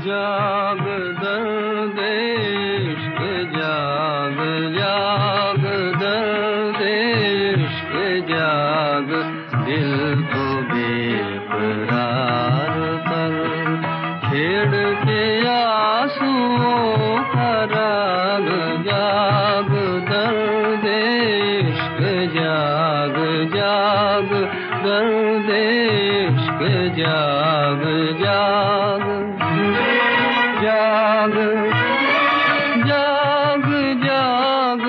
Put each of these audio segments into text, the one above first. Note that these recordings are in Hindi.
जाग दर्द इश्क जाग, जाग दर्द इश्क जाग, दिल को बेकरार कर, छेड़ के आंसुओं का राग, जाग दर्द इश्क जाग, जाग दर्द इश्क जाग, जाग जाग जाग जाग।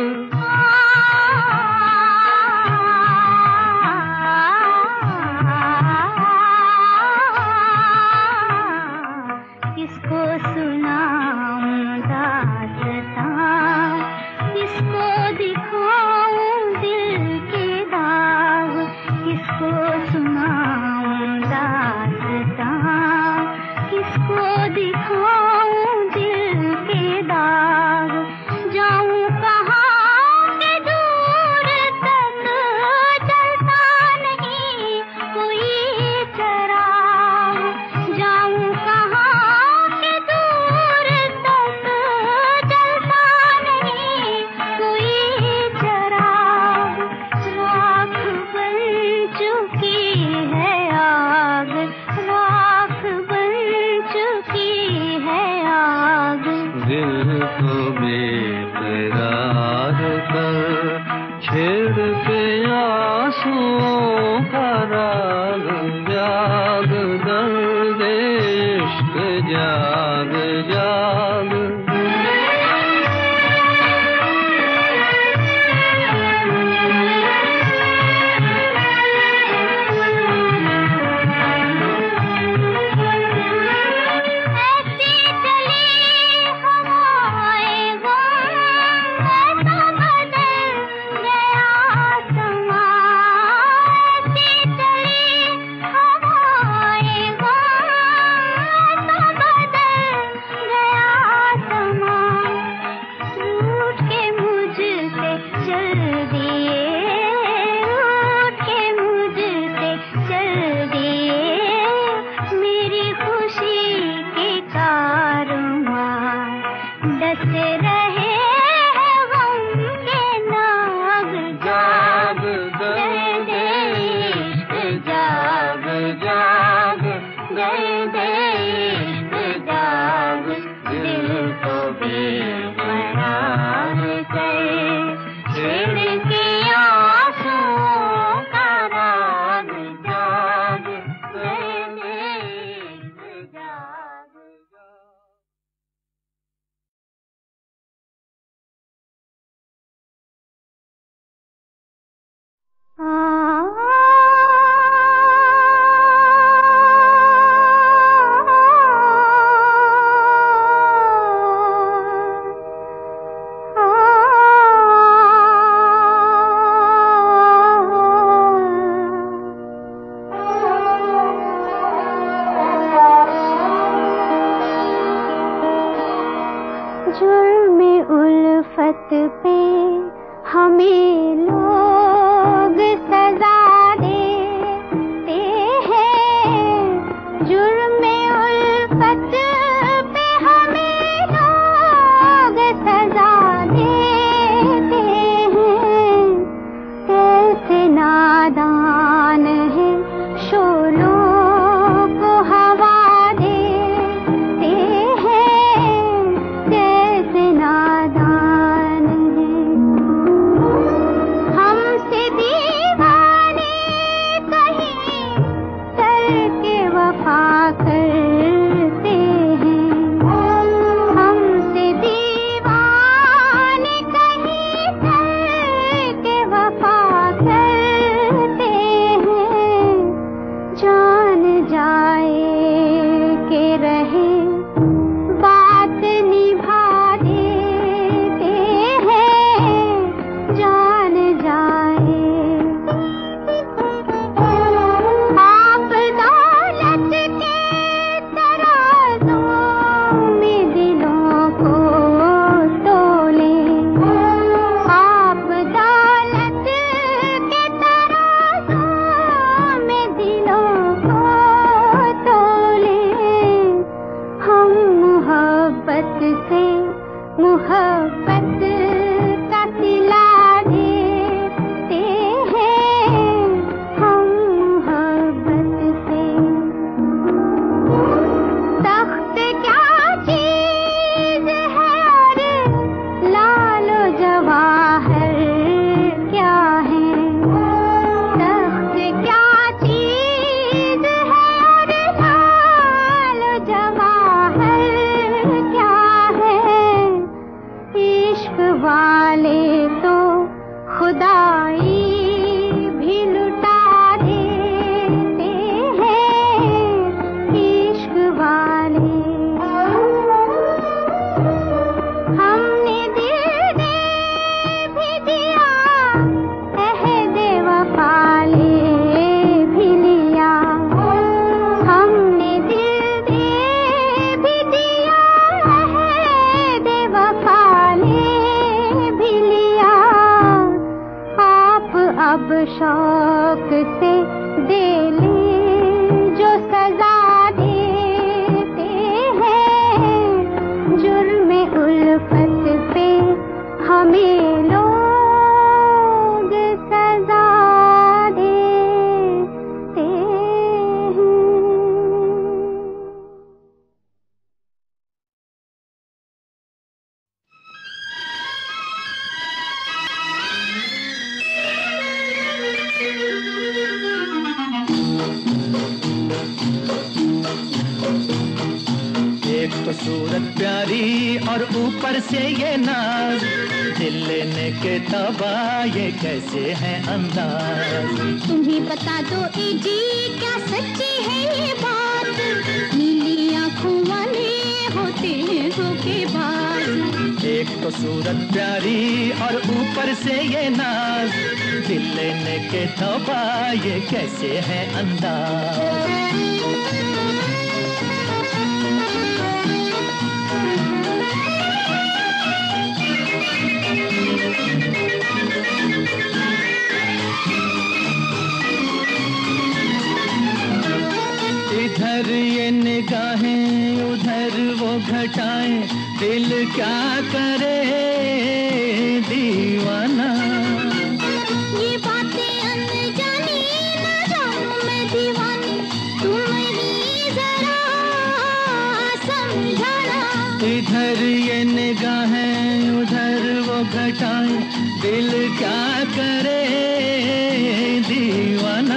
किसको सुनाऊं दास्तां, किसको दिखाऊं दिल के दाग, किसको सुनाऊं दास्तां, किसको दिखाऊं दिल के दाग, जाऊं कहाँ के दूर तक चलता नहीं कोई चराग, जाऊं कहाँ के दूर तक चलता नहीं कोई चराग, राख बन चुकी है आग, राख बन चुकी है आग, दिल को बेकरार कर, छेड़ के आंसुओं का राग, जाग दर्द इश्क जाग, जाग ऐसी चली हवाएं गम, ऐसा बदल गया समा, ऐसी चली हवाएं गम, ऐसा बदल गया समा, रूठ के मुझसे चल दिए, रूठ के मुझसे चल दिए, मेरी खुशी के कारवां डसे रहे हैं गम के नाग, जाग दर्द इश्क जाग, जाग दर्द इश्क जाग, दिल को बेकरार कर, छेड़ के आंसुओं का राग, जाग दर्द इश्क जाग, जाग। जुर्म उल्फत पे हमें लोग सजा देते हैं, जुर्म उल्फत पे हमें लोग सजा देते हैं, कैसे नादान है शोलों को हवा देते हैं, कैसे नादान है। तो सूरत प्यारी और ऊपर से ये नाज, दिल लेने के तबा ये कैसे है अंदाज। तुम्ही बता दो ए जी क्या सच्ची है ये बात, नीली आंखों वाले होते हैं धोखेबाज। एक तो सूरत प्यारी और ऊपर से ये नाज, दिल लेने के तबा ये कैसे है अंदाज। इधर ये निगाहें उधर वो घटाएं, दिल क्या करे दीवाना। ये बातें अनजानी न जानूं मैं दीवानी, तुम ही जरा समझाना। इधर ये निगाहें उधर वो घटाएं, दिल क्या करे दीवाना।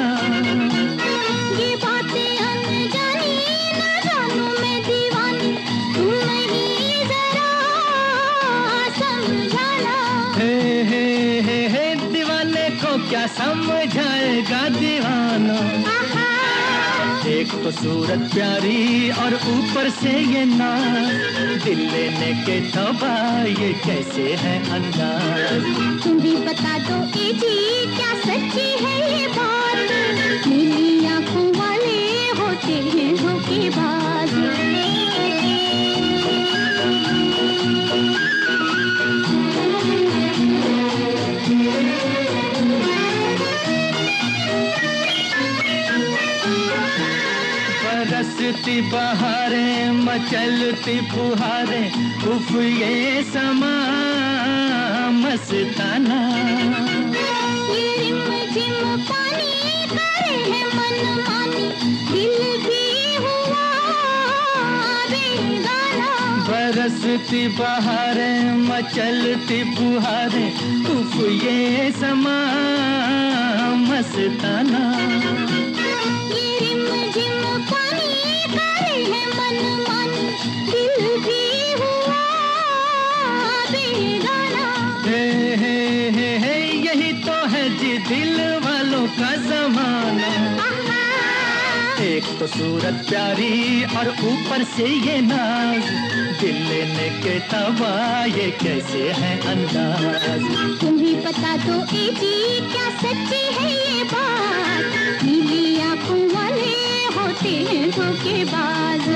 क्या समझाएगा दीवाना। एक तो सूरत प्यारी और ऊपर से ये नाज, दिल लेने के तबा ये कैसे है अंदाज। तुम भी बता दो ए जी क्या सच्ची है ये बात, नीली आंखों वाले होते हैं धोखेबाज। बरसती बहारें मचलती फुहारें, उफ ये समा मस्ताना। ये रिमझिम पानी करे है मनमानी, दिल भी हुआ बेगाना। बरसती बहारें मचलती फुहारें, उफ ये समा मस्ताना। यही तो है जी दिल वालों का जमाना। एक तो सूरत प्यारी और ऊपर से ये नाज, दिल लेने के तबा ये कैसे है अंदाज। तुम ही बता दो ए जी क्या सच्ची है ये बात, नीली आंखों वाले होते हैं धोखेबाज।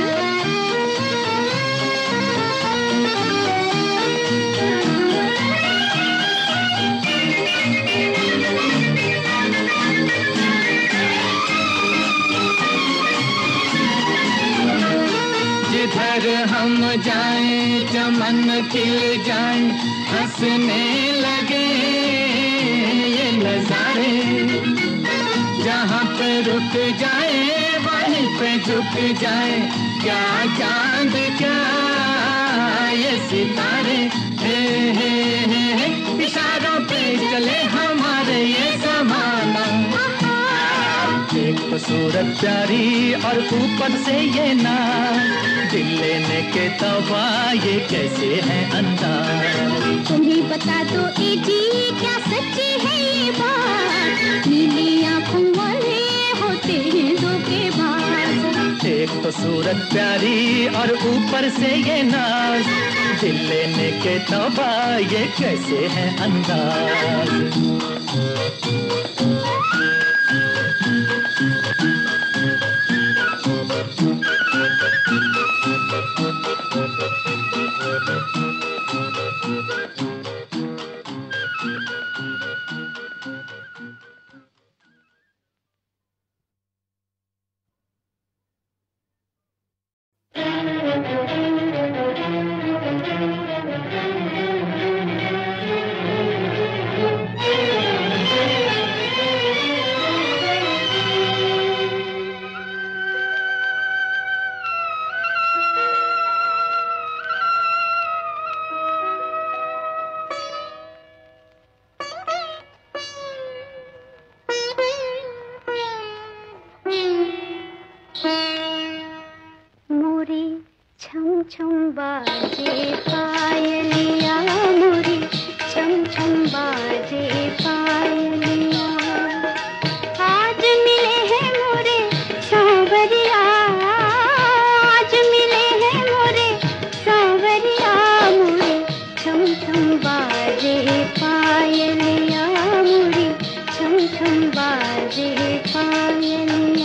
जिधर हम जाएं चमन खिल जाएं, हंसने लगे ये नजारे। जहाँ पे रुक जाए वहीं पे झुक जाए, क्या चांद क्या ये सितारे। हे इशारों पे चले हमारे ये जमाना। एक तो सूरत प्यारी और ऊपर से ये नाज, दिल लेने के तबा ये कैसे है अंदाज। तुम ही बता दो ए जी क्या सच्ची है ये बात, नीली आंखों वाले होते हैं धोखेबाज। एक तो सूरत प्यारी और ऊपर से ये नाज, दिल लेने के तबा ये कैसे है अंदाज। छम छम बाजे पायलिया मोरी, छम छम बाजे पायलिया। आज मिले हैं मोरे सांवरिया, आज मिले हैं मोरे सांवरिया मोरे, छम छम बाजे पायलिया मोरी, छम छम बाजे पायलिया।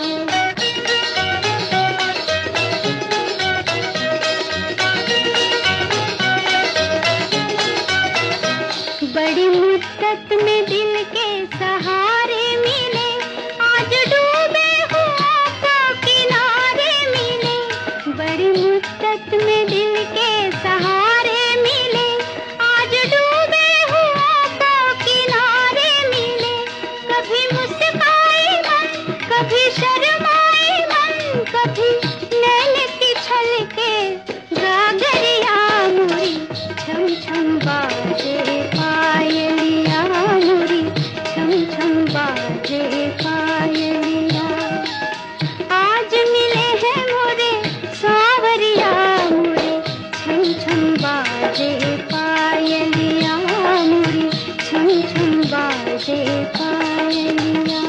बड़ी मुद्दत में दिल के सहारे मिले, आज डूबे हुओं को किनारे मिले। बड़ी मुद्दत में दिल के सहारे मिले, आज डूबे हुओं को किनारे मिले। कभी मुस्काए मन, कभी शर्माए मन, कभी नैन की छलके गागरिया मोरी, छम छम बाजे पायलिया मोरी, छम छम बाजे पायलिया। आज मिले हैं मोरे सांवरिया मोरे, छम छम बाजे पायलिया मोरी, छम छम बाजे पायलिया।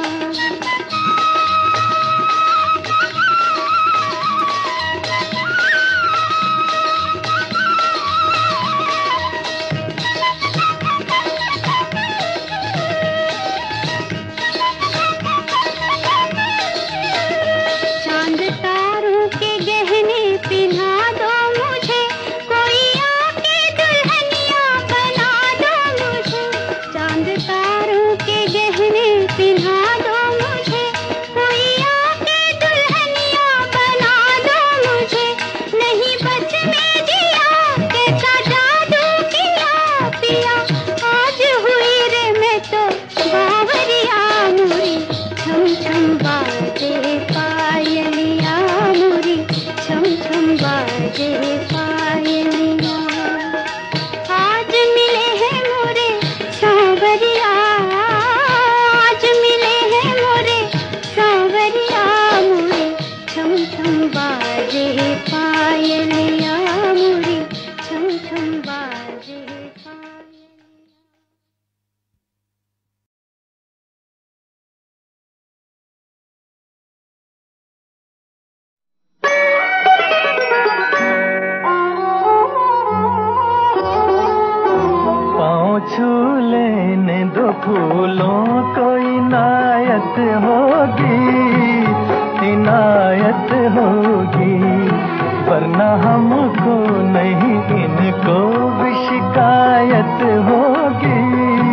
चांद तारों के गहने पिन्हा दो मुझे, कोई आके दुल्हनिया बना दो मुझे। चांद तारों के गहने पिन्हा दो मुझे, कोई आके दुल्हनिया बना दो मुझे। नहीं बच में जिया कैसा जादू किया पिया, आज हुई रे मैं तो बावरिया मोरी, छम छम बाजे पायलिया मोरी, छम छम बाजे पायलिया। आज मिले हैं मोरे सांवरिया, आज मिले हैं मोरे सांवरिया मोरे, छम छम बाजे पायलिया मोरी, छम छम बाजे पायलिया। पाँव छू लेने दो फूलों को, इनायत होगी, इनायत होगी, वरना हमको नहीं इनको भी शिकायत होगी,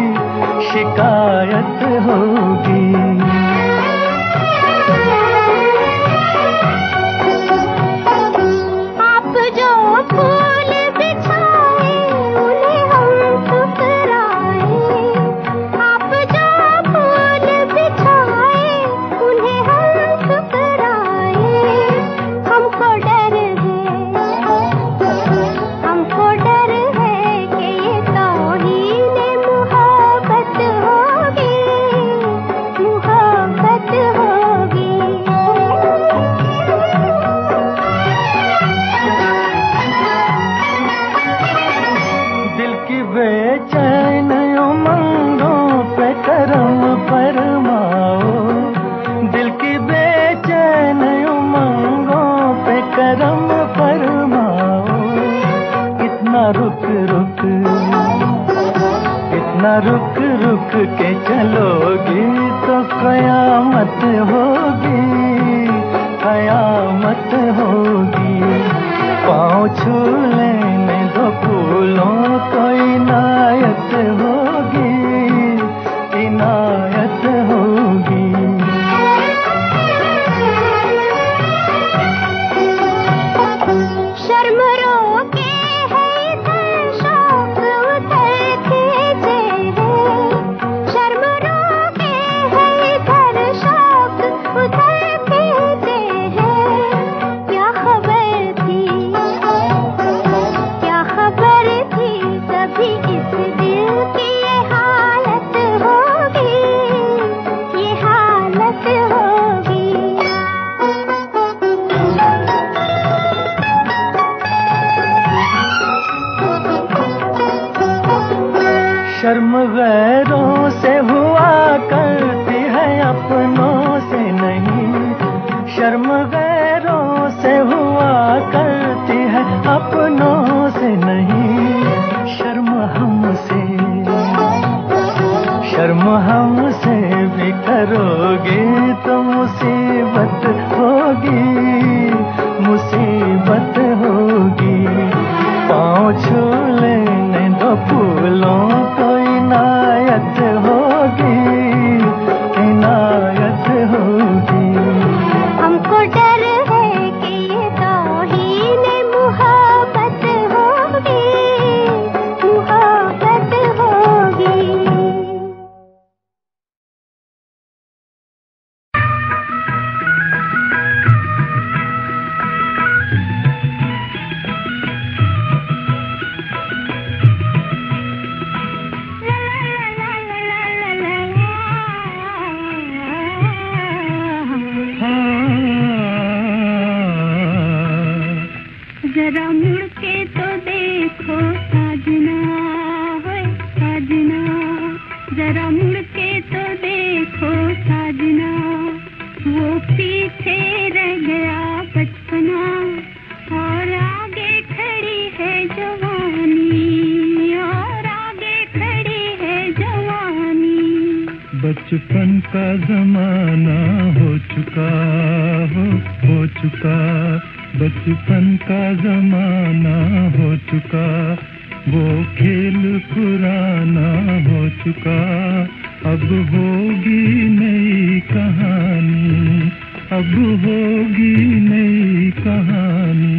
शिकायत होगी। आप जो फूल बिछाए उन्हें हम ठुकराए, आप जो फूल बिछाए उन्हें हम ठुकराए। हमको डर है कि ये तौहीन मुहब्बत होगी, मुहब्बत होगी। दिल की बेचैन उमंगों पे करम फरमाओ, दिल की बेचैन उमंगों पे करम फरमाओ। इतना रुक रुक, इतना रुक रुक के चलोगी तो कयामत होगी, कयामत होगी। पाँव छू लेने दो फूलों को, इनायत होगी, इनायत होगी। शर्म रोके है इधर शौक उधर खींचे है, शर्म रोके है इधर शौक उधर खींचे है। क्या खबर थी, क्या खबर थी कभी इस दिल की ये हालत होगी, ये हालत होगी। शर्म गैरों से हुआ करती है, अपनों से नहीं। शर्म हमसे, शर्म हमसे भी करोगे तो मुसीबत होगी, मुसीबत होगी। पाँव छू लेने दो फूलों को, इनायत होगी, इनायत होगी। हमको डर है कि ये तौहीन मुहब्बत होगी, मुहब्बत होगी। जरा मुड़ के तो देखो साजना, होए साजना। जरा मुड़ के तो देखो साजना, वो पीछे रह गया बचपना और आगे खड़ी है जवानी, और आगे खड़ी है जवानी। बचपन का जमाना हो चुका, हो चुका। बचपन का जमाना हो चुका, वो खेल पुराना हो चुका। अब होगी नई कहानी, अब होगी नई कहानी।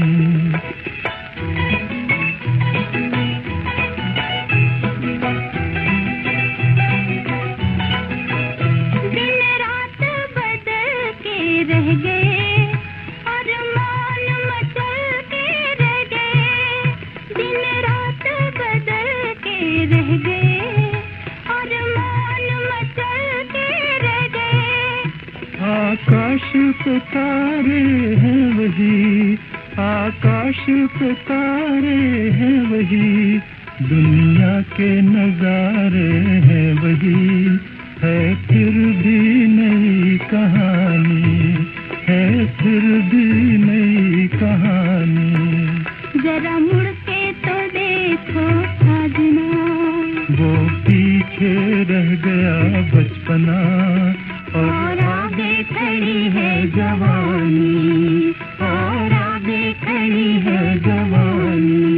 दिन रात बदल के रह गए, अरमान मचल के रह गए। दिन रात बदल के रह गए, अरमान मचल के रह गए। आकाश पे तारे हैं वही, आकाश पे तारे हैं वही। दुनिया के नजारे हैं वही, है फिर भी नई कहानी, है फिर भी नई कहानी। जरा मुड़ के तो देखो साजना, वो पीछे रह गया बचपना और आगे खड़ी है जवानी, और आगे खड़ी है जवानी।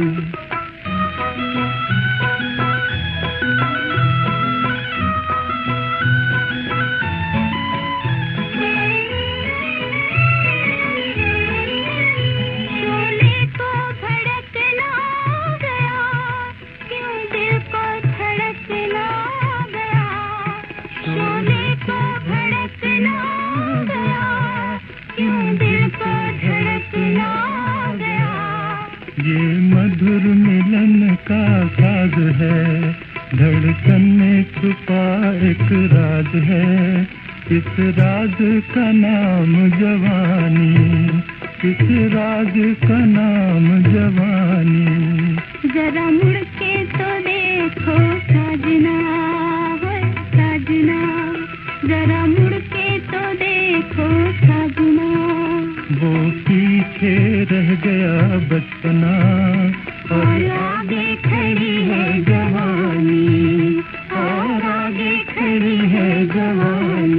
शोले को भड़कना गया, क्यों दिल को धड़कना गया। शोले को भड़कना गया, क्यों दिल को धड़कना गया। ये मधुर मिलन का साज है, धड़कन में छुपा एक राज है। इस राज का नाम जवानी, इस राज का नाम जवानी। जरा मुड़ के तो देखो साजना, होए साजना। जरा मुड़ के तो देखो साजना, वो पीछे रह गया बचपना और आगे खड़ी है जवानी, और आगे खड़ी है जवानी।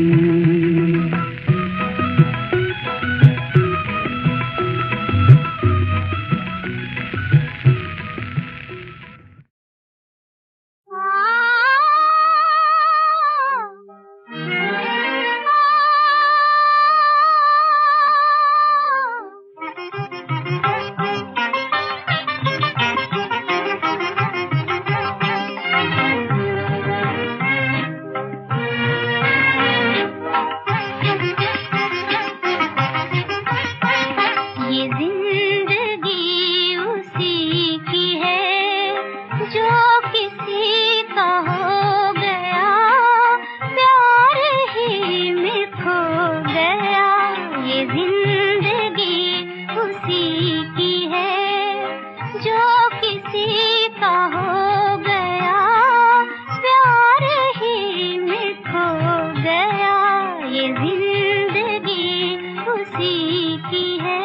उसी की है।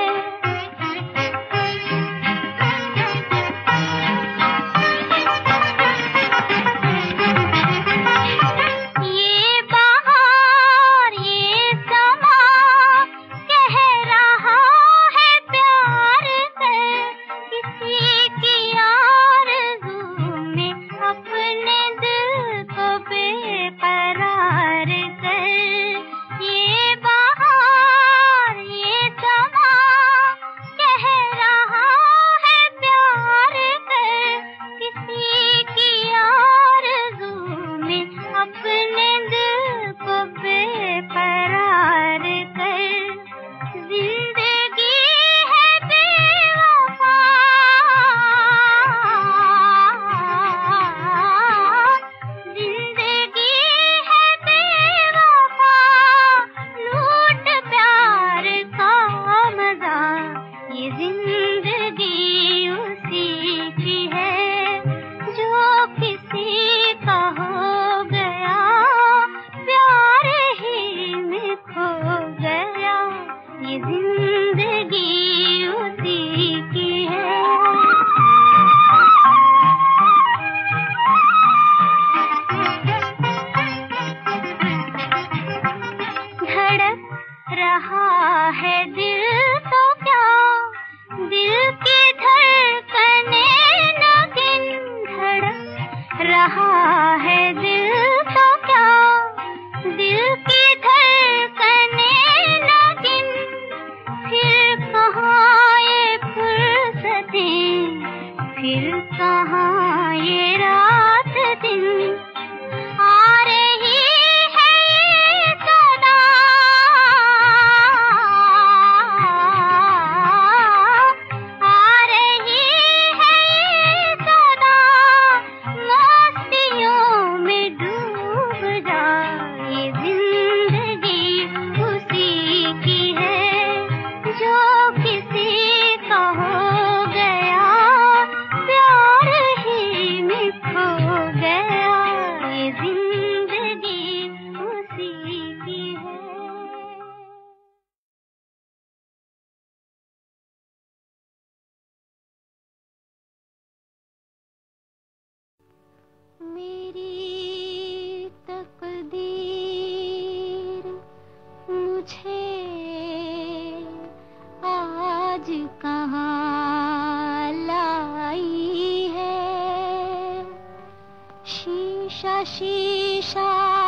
शीशा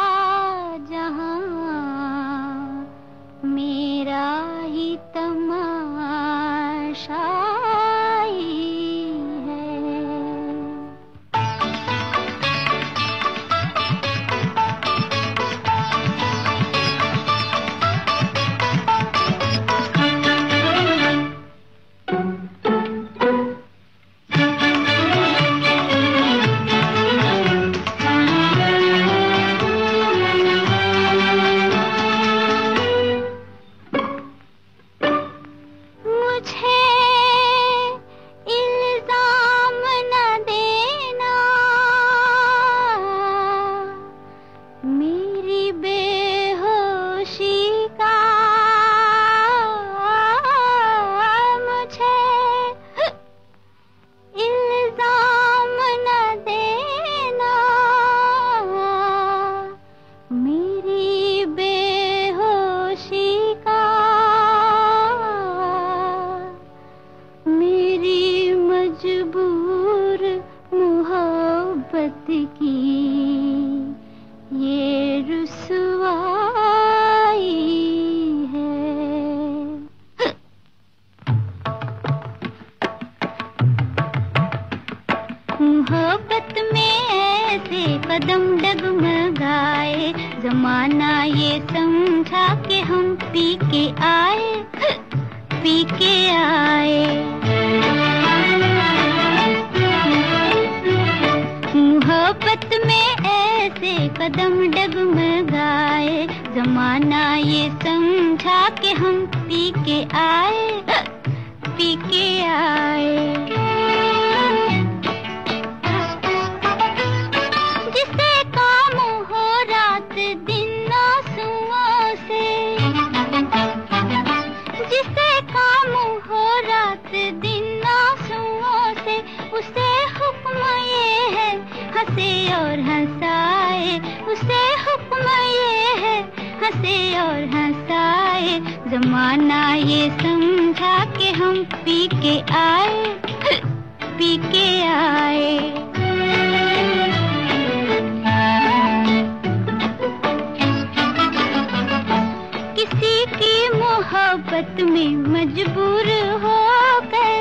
जहां मेरा ही तमाशा मोहब्बत में ऐसे कदम डगमगाए, जमाना ये समझा कि हम पी के आए, पी के आए। मोहब्बत में ऐसे कदम डगमगाए, जमाना ये समझा कि हम पी के आए, पी के आए। हंसे और हंसाए, उसे हुक्म ये है हंसे और हंसाए। जमाना ये समझा के हम पी के आए, पी के आए। किसी की मोहब्बत में मजबूर होकर,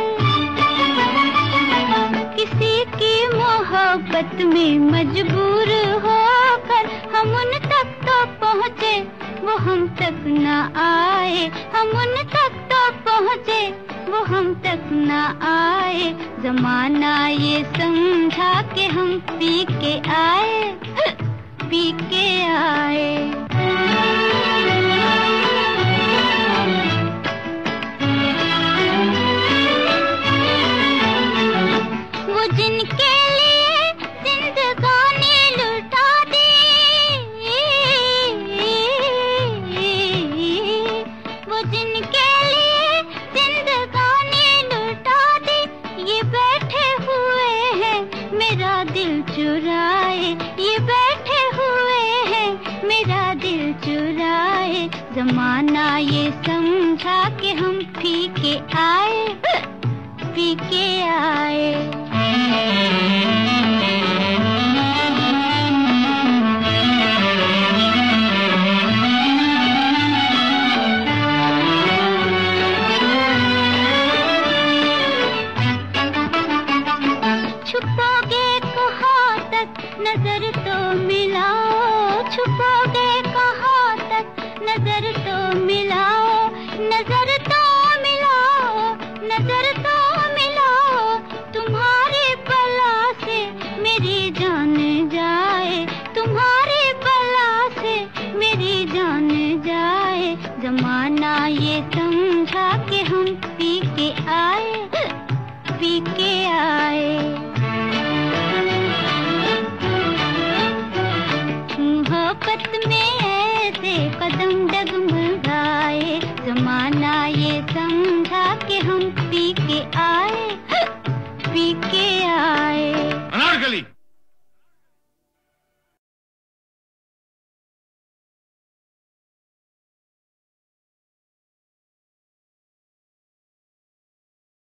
किसी की मोहब्बत में मजबूर होकर हम उन तक तो पहुँचे, वो हम तक न आए। हम उन तक तो पहुँचे, वो हम तक न आए। जमाना ये समझा के हम पी के आए, पी के आए। वो जिनके लिए जिंदगानी लुटा दी, वो जिनके लिए जिंदगानी लुटा दी, ये बैठे हुए हैं मेरा दिल चुराए, ये बैठे हुए हैं मेरा दिल चुराए। जमाना ये समझा के हम पी के आए, पी के आए। छुपोगे कहाँ तक नजर तो मिलाओ, छुपोगे कहाँ तक नजर तो मिलाओ, नजर तो मिलाओ, नजर तो मिलाओ। तुम्हारी बला से मेरी जान जाए, तुम्हारी बला से मेरी जान जाए। जमाना ये समझा के हम पी के आए, पी के